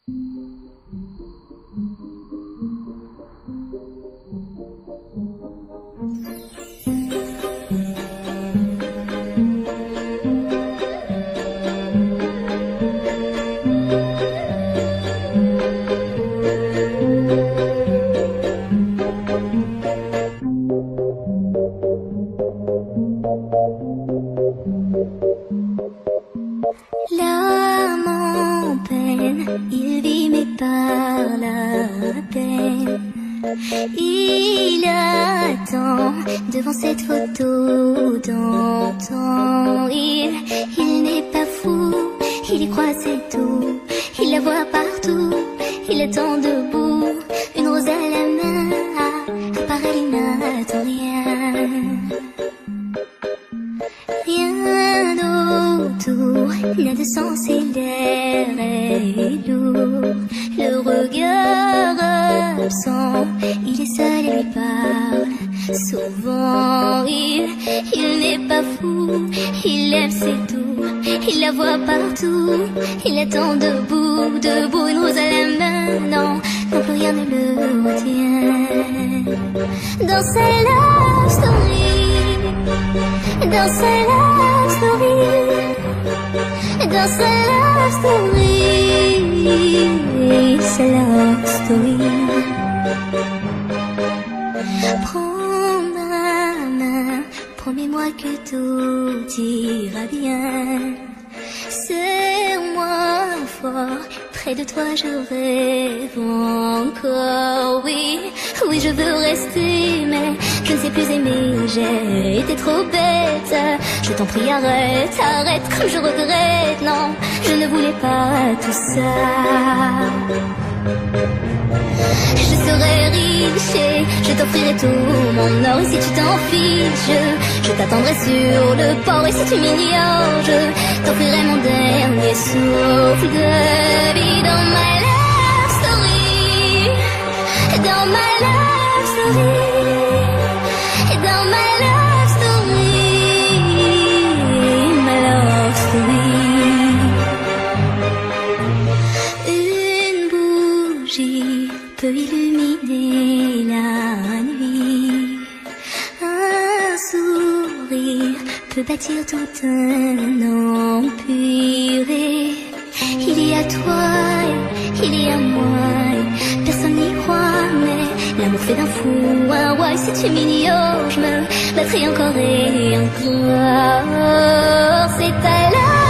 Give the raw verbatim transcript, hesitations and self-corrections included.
L'âme en peine, il vit mais par la peine. Il attend devant cette photo d'antan. Il, il n'est pas fou, il y croit c'est tout. Il la voit partout, il attend debout, une rose à la main. À part elle, il n'attend rien. Rien autour n'a de sens et l'air est lourd. Le regard absent, il est seul et lui parle souvent. Il, il n'est pas fou, il aime c'est tout. Il la voit partout, il attend debout, debout, une rose à la main. Non, non plus rien ne le retient. Dans sa love story, dans sa love story, dans sa love story, sa love story. Prends ma main, promets-moi que tout ira bien. Serre-moi fort, près de toi je rêve encore. Oui, oui je veux rester, mais je ne sais plus aimer, j'ai été trop bête. Je t'en prie arrête, arrête comme je regrette. Non, je ne voulais pas tout ça. Je serai riche et je t'offrirai tout mon or. Et si tu t'en fiches, je t'attendrai sur le port. Et si tu m'ignores, je t'offrirai mon dernier souffle de vie. Dans ma love story, dans ma love story, dans ma love story, ma love story. Une bougie peut illuminer la nuit. Un sourire peut bâtir tout un empire. Il y a toi, il y a moi, personne n'y croit, mais l'amour fait d'un fou un roi. Et si tu m'ignores, je me battrai encore et encore. C'est ta love.